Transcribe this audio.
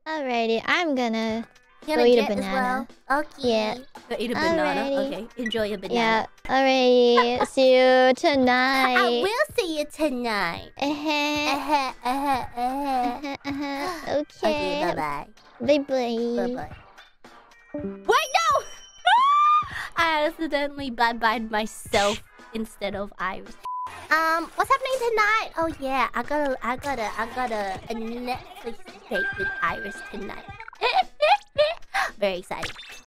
Alrighty, I'm gonna You go gonna eat a jet as banana. well? Okay. Yeah. Go eat a banana. Alrighty. Okay, enjoy a banana. Yeah. Alrighty. See you tonight. I will see you tonight. Okay. Okay, bye-bye. Bye bye. Bye-bye. Wait, no! I accidentally bye-byed myself instead of IRyS. What's happening tonight? Oh yeah, I got a Netflix date with IRyS tonight. Very excited.